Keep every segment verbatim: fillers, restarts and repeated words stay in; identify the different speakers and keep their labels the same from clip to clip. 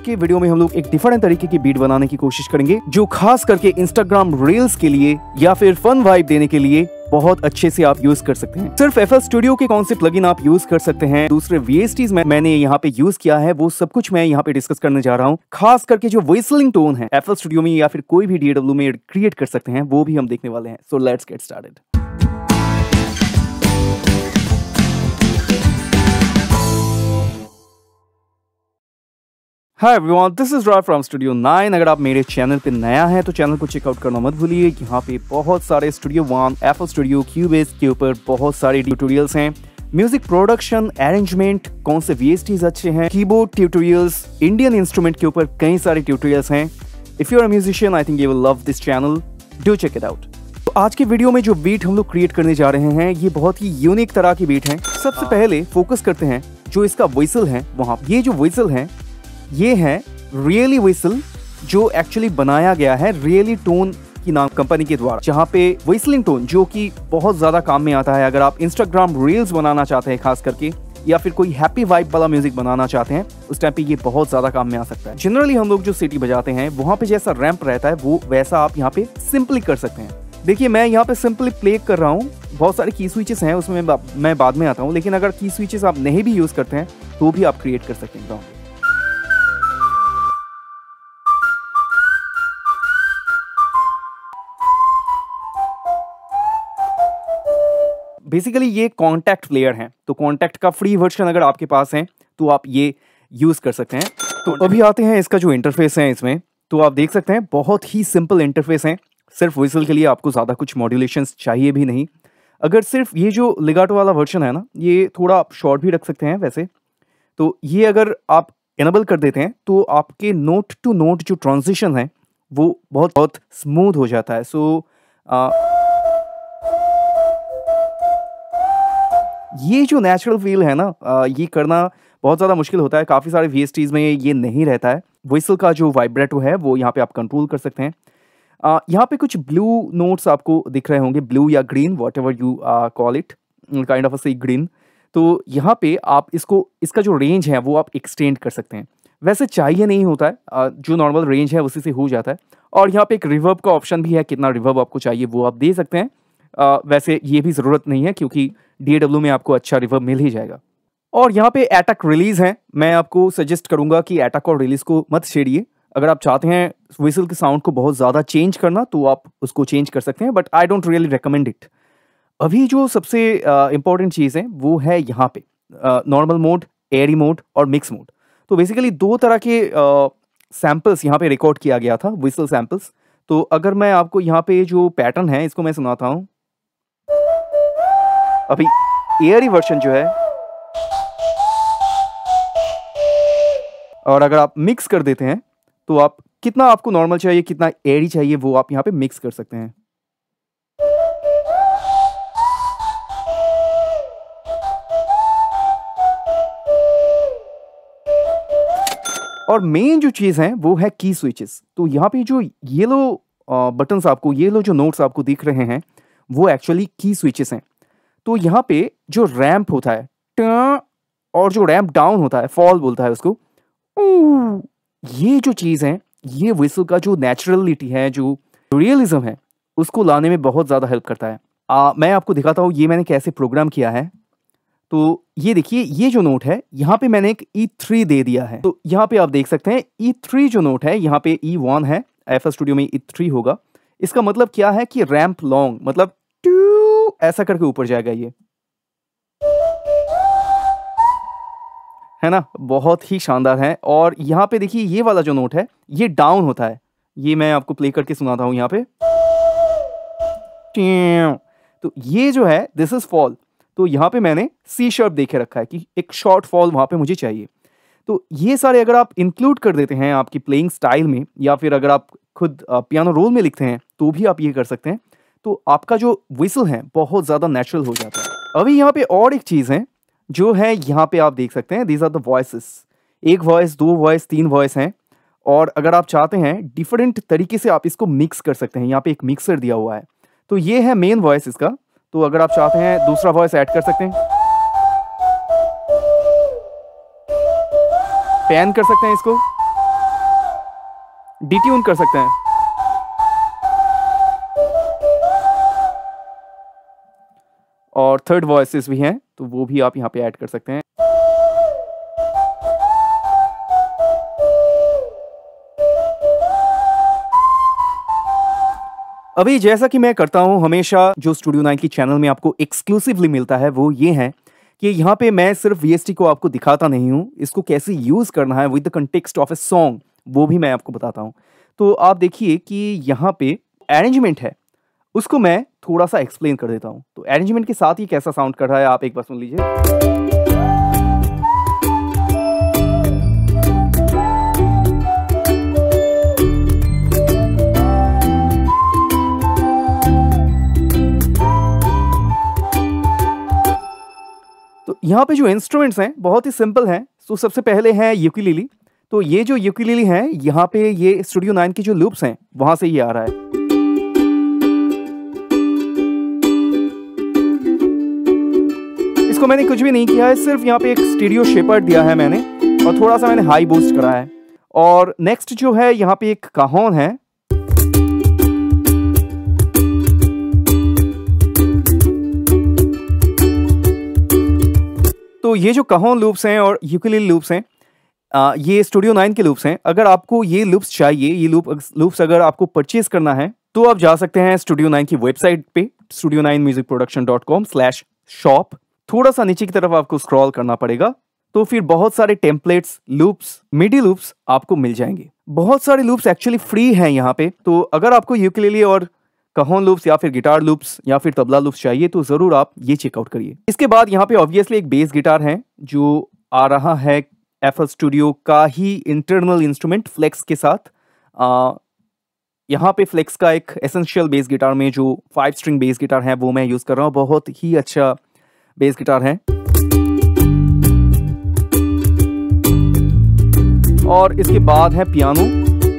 Speaker 1: के वीडियो में हम लोग एक डिफरेंट तरीके की बीट बनाने की कोशिश करेंगे जो खास करके इंस्टाग्राम रील्स के लिए या फिर फन वाइब देने के लिए बहुत अच्छे से आप यूज कर सकते हैं। सिर्फ एफ एल स्टूडियो के कौन से प्लगइन आप यूज कर सकते हैं, दूसरे वी एस टीज़ में मैंने यहाँ पे यूज किया है, वो सब कुछ मैं यहाँ पे डिस्कस करने जा रहा हूँ। खास करके जो व्हिstling टोन है एफ एल स्टूडियो में या फिर कोई भी डी ए डब्ल्यू में क्रिएट कर सकते हैं, वो भी हम देखने वाले हैं। So let's get started. Hi everyone, this is Roy from studio nine. अगर आप मेरे चैनल पे नया है तो चैनल को चेकआउट करना मत भूलिए। यहाँ पे बहुत सारे studio one, F L studio, Cubase के ऊपर बहुत सारे ट्यूटोरियल्स हैं। म्यूजिक प्रोडक्शन, अरेंजमेंट, कौन से वी एस टीज़ अच्छे हैं, कीबोर्ड ट्यूटोरियल्स, इंडियन इंस्ट्रूमेंट के ऊपर कई सारे ट्यूटोरियल्स हैं। If you are a musician, I think you will love this channel, do check it out. तो आज के वीडियो में जो बीट हम लोग क्रिएट करने जा रहे हैं, ये बहुत ही यूनिक तरह की बीट है। सबसे पहले फोकस करते हैं जो इसका व्हिसल है वहाँ। ये जो व्हिसल है ये है रियली व्हिसल, जो एक्चुअली बनाया गया है रियली टोन की नाम कंपनी के द्वारा, जहाँ पे व्हिस्लिंग टोन जो कि बहुत ज्यादा काम में आता है अगर आप इंस्टाग्राम रील्स बनाना चाहते हैं खास करके, या फिर कोई हैप्पी वाइब वाला म्यूजिक बनाना चाहते हैं, उस टाइम पे ये बहुत ज्यादा काम में आ सकता है। जनरली हम लोग जो सिटी बजाते हैं वहाँ पे जैसा रैंप रहता है वो वैसा आप यहाँ पे सिंपली कर सकते हैं। देखिए मैं यहाँ पे सिंपली प्ले कर रहा हूँ, बहुत सारे की स्विचेस हैं उसमें मैं बाद में आता हूँ, लेकिन अगर की स्विचेस आप नहीं भी यूज करते हैं तो भी आप क्रिएट कर सकते हैं। बेसिकली ये कॉन्टैक्ट प्लेयर है, तो कॉन्टैक्ट का फ्री वर्जन अगर आपके पास है तो आप ये यूज कर सकते हैं। तो अभी आते हैं इसका जो इंटरफेस है इसमें, तो आप देख सकते हैं बहुत ही सिंपल इंटरफेस है। सिर्फ व्हिसल के लिए आपको ज़्यादा कुछ मॉड्यूलेशंस चाहिए भी नहीं। अगर सिर्फ ये जो लिगाटो वाला वर्जन है ना, ये थोड़ा आप शॉर्ट भी रख सकते हैं वैसे, तो ये अगर आप इनेबल कर देते हैं तो आपके नोट टू नोट जो ट्रांजिशन है वो बहुत बहुत स्मूथ हो जाता है। सो आ, ये जो नेचुरल फील है ना, ये करना बहुत ज़्यादा मुश्किल होता है। काफ़ी सारे वी एस टीज़ में ये नहीं रहता है। व्हिसल का जो वाइब्रेटो है वो यहाँ पे आप कंट्रोल कर सकते हैं। यहाँ पे कुछ ब्लू नोट्स आपको दिख रहे होंगे, ब्लू या green, whatever you call it, kind of a sea green. तो यहाँ पे आप इसको, इसका जो रेंज है वो आप एक्सटेंड कर सकते हैं। वैसे चाहिए नहीं होता है, uh, जो नॉर्मल रेंज है उसी से हो जाता है। और यहाँ पे एक रिवर्ब का ऑप्शन भी है, कितना रिवर्ब आपको चाहिए वो आप दे सकते हैं। uh, वैसे ये भी ज़रूरत नहीं है क्योंकि डी ए डब्ल्यू में आपको अच्छा रिवर्ब मिल ही जाएगा। और यहाँ पे अटैक रिलीज है, मैं आपको सजेस्ट करूंगा कि अटैक और रिलीज को मत छेड़िए। अगर आप चाहते हैं व्हिसल के साउंड को बहुत ज़्यादा चेंज करना तो आप उसको चेंज कर सकते हैं, but I don't really recommend it. अभी जो सबसे इंपॉर्टेंट uh, चीज़ है वो है यहाँ पे नॉर्मल मोड, एयरी मोड और मिक्स मोड। तो बेसिकली दो तरह के सैम्पल्स uh, यहाँ पे रिकॉर्ड किया गया था, व्हिसल सैम्पल्स। तो अगर मैं आपको यहाँ पे जो पैटर्न है इसको मैं सुनाता हूँ। अभी एयरी वर्जन जो है, और अगर आप मिक्स कर देते हैं तो आप कितना आपको नॉर्मल चाहिए, कितना एयरी चाहिए, वो आप यहाँ पे मिक्स कर सकते हैं। और मेन जो चीज़ है वो है की स्विचेस। तो यहाँ पे जो येलो बटन्स आपको, येलो जो नोट्स आपको दिख रहे हैं वो एक्चुअली की स्विचेस हैं। तो यहाँ पे जो रैंप होता है और जो रैंप डाउन होता है, फॉल बोलता है उसको, ये जो चीज़ है ये व्हिसल का जो नेचुरलिटी है, जो रियलिज्म है, उसको लाने में बहुत ज़्यादा हेल्प करता है। आ, मैं आपको दिखाता हूँ ये मैंने कैसे प्रोग्राम किया है। तो ये देखिए, ये जो नोट है यहाँ पे मैंने एक ई थ्री दे दिया है। तो यहाँ पे आप देख सकते हैं ई थ्री जो नोट है यहाँ पे ई वन है, एफ एल स्टूडियो में ई थ्री होगा। इसका मतलब क्या है कि रैंप लॉन्ग, मतलब ऐसा करके ऊपर जाएगा, ये है ना, बहुत ही शानदार है। और यहाँ पे देखिए ये वाला जो नोट है ये डाउन होता है, ये मैं आपको प्ले करके सुनाता हूँ यहाँ पे। तो ये जो है दिस इज फॉल। तो यहाँ पे मैंने सी शार्प देखे रखा है कि एक शॉर्ट फॉल वहाँ पे मुझे चाहिए। तो ये सारे अगर आप इंक्लूड कर देते हैं आपकी प्लेइंग स्टाइल में, या फिर अगर आप खुद पियानो रोल में लिखते हैं तो भी आप ये कर सकते हैं। तो आपका जो व्हिसल है बहुत ज़्यादा नेचुरल हो जाता है। अभी यहाँ पे और एक चीज़ है जो है, यहाँ पे आप देख सकते हैं दीज आर द वॉइसेस। एक वॉइस, दो वॉइस, तीन वॉइस हैं। और अगर आप चाहते हैं डिफरेंट तरीके से आप इसको मिक्स कर सकते हैं। यहाँ पे एक मिक्सर दिया हुआ है, तो ये है मेन वॉइस इसका। तो अगर आप चाहते हैं दूसरा वॉइस ऐड कर सकते हैं, पैन कर सकते हैं इसको। डिट्यून कर सकते हैं। और थर्ड वॉइसेस भी हैं, तो वो भी आप यहाँ पे ऐड कर सकते हैं। अभी जैसा कि मैं करता हूं हमेशा, जो स्टूडियो नाइन की चैनल में आपको एक्सक्लूसिवली मिलता है वो ये है कि यहाँ पे मैं सिर्फ वीएसटी को आपको दिखाता नहीं हूँ, इसको कैसे यूज करना है with the context of a song वो भी मैं आपको बताता हूँ। तो आप देखिए कि यहाँ पे अरेंजमेंट है, उसको मैं थोड़ा सा एक्सप्लेन कर देता हूँ। तो अरेंजमेंट के साथ ही कैसा साउंड कर रहा है आप एक बार सुन लीजिए। तो यहाँ पे जो इंस्ट्रूमेंट्स हैं बहुत ही सिंपल हैं। तो सबसे पहले है यूकेलेली। तो ये जो यूकेलेली है यहाँ पे ये स्टूडियो नाइन की जो लूप्स हैं वहां से ये आ रहा है। इसको मैंने कुछ भी नहीं किया है, सिर्फ यहाँ पे एक स्टीरियो शेपर दिया है मैंने और थोड़ा सा मैंने हाई बूस्ट करा है। और नेक्स्ट जो है यहाँ पे एक काहोन है। तो ये जो काहोन लूप्स हैं और यूकेलेली लूप्स हैं, आ, ये स्टूडियो नाइन के लूप्स हैं। अगर आपको ये लूप्स चाहिए, ये लूप लूप्स अगर आपको परचेज करना है तो आप जा सकते हैं स्टूडियो नाइन की वेबसाइट पे studio nine music production dot com slash shop. थोड़ा सा नीचे की तरफ आपको स्क्रॉल करना पड़ेगा, तो फिर बहुत सारे टेम्पलेट्स, लूप्स, मिडी लूप्स आपको मिल जाएंगे। बहुत सारे लूप्स एक्चुअली फ्री हैं यहाँ पे। तो अगर आपको यूकेलेली और काहोन लूप्स या फिर गिटार लूप्स या फिर तबला लूप्स चाहिए तो जरूर आप ये चेकआउट करिए। इसके बाद यहाँ पे ऑब्वियसली एक बेस गिटार है जो आ रहा है एफएल स्टूडियो का ही इंटरनल इंस्ट्रूमेंट फ्लेक्स के साथ। आ, यहाँ पे फ्लेक्स का एक एसेंशियल बेस गिटार में जो फाइव स्ट्रिंग बेस गिटार है वो मैं यूज कर रहा हूँ। बहुत ही अच्छा बेस गिटार है। और इसके बाद है पियानो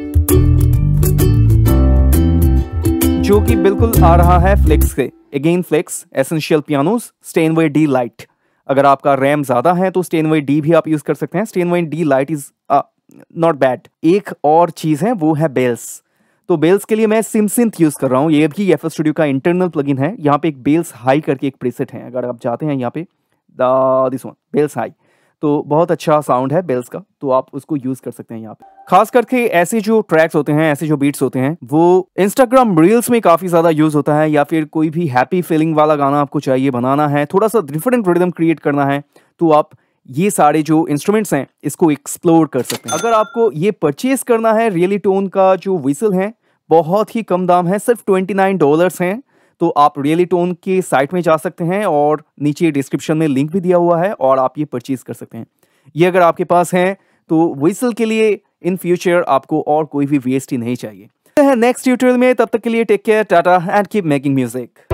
Speaker 1: जो कि बिल्कुल आ रहा है फ्लेक्स से। Again flex essential pianos Steinway D light. अगर आपका रैम ज्यादा है तो स्टेनवे डी भी आप यूज कर सकते हैं। Steinway D light is not bad. एक और चीज है वो है बेल्स। तो बेल्स के लिए मैं सिमसिंथ यूज कर रहा हूँ। ये भी एफएल स्टूडियो का इंटरनल प्लगइन है। यहाँ पे एक बेल्स हाई करके एक प्रीसेट है, अगर आप जाते हैं यहाँ पे दिस वन बेल्स हाई, तो बहुत अच्छा साउंड है बेल्स का, तो आप उसको यूज कर सकते हैं यहाँ पे। खास करके ऐसे जो ट्रैक्स होते हैं, ऐसे जो बीट्स होते हैं, वो इंस्टाग्राम रील्स में काफी ज्यादा यूज होता है। या फिर कोई भी हैप्पी फीलिंग वाला गाना आपको चाहिए बनाना है, थोड़ा सा डिफरेंट रिदम क्रिएट करना है, तो आप ये सारे जो इंस्ट्रूमेंट्स हैं इसको एक्सप्लोर कर सकते हैं। अगर आपको ये परचेज करना है, रियली टोन का जो व्हिसल है बहुत ही कम दाम है, सिर्फ ट्वेंटी नाइन डॉलर्स हैं। तो आप रियली टोन के साइट में जा सकते हैं और नीचे डिस्क्रिप्शन में लिंक भी दिया हुआ है और आप ये परचेज कर सकते हैं। ये अगर आपके पास है तो व्हिसल के लिए इन फ्यूचर आपको और कोई भी वीएसटी नहीं चाहिए। नेक्स्ट ट्यूटोरियल में, तब तक के लिए take care, tata and keep making music.